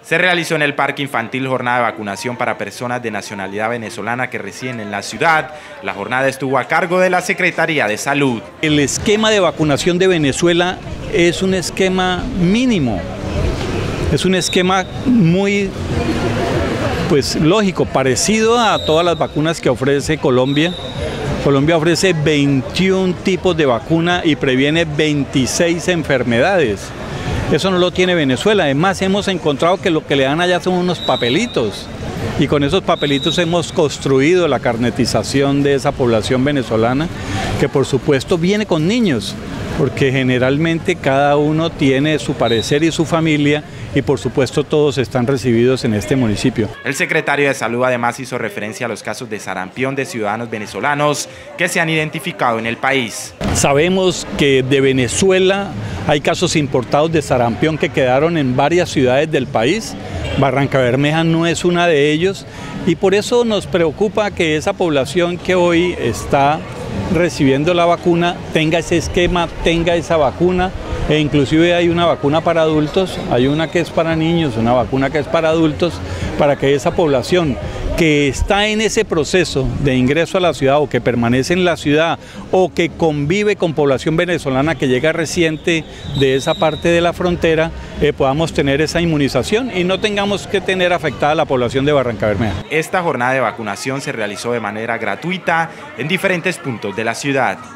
Se realizó en el Parque Infantil jornada de vacunación para personas de nacionalidad venezolana que residen en la ciudad. La jornada estuvo a cargo de la Secretaría de Salud. El esquema de vacunación de Venezuela es un esquema mínimo, es un esquema muy lógico, parecido a todas las vacunas que ofrece Colombia. Colombia ofrece 21 tipos de vacuna y previene 26 enfermedades. Eso no lo tiene Venezuela. Además, hemos encontrado que lo que le dan allá son unos papelitos. Y con esos papelitos hemos construido la carnetización de esa población venezolana, que por supuesto viene con niños, porque generalmente cada uno tiene su parecer y su familia, y por supuesto todos están recibidos en este municipio. El secretario de Salud además hizo referencia a los casos de sarampión de ciudadanos venezolanos que se han identificado en el país. Sabemos que de Venezuela hay casos importados de sarampión que quedaron en varias ciudades del país. Barrancabermeja no es una de ellos, y por eso nos preocupa que esa población que hoy está recibiendo la vacuna tenga ese esquema, tenga esa vacuna, e inclusive hay una vacuna para adultos, hay una que es para niños, una vacuna que es para adultos, para que esa población que está en ese proceso de ingreso a la ciudad o que permanece en la ciudad o que convive con población venezolana que llega reciente de esa parte de la frontera, podamos tener esa inmunización y no tengamos que tener afectada la población de Barrancabermeja. Esta jornada de vacunación se realizó de manera gratuita en diferentes puntos de la ciudad.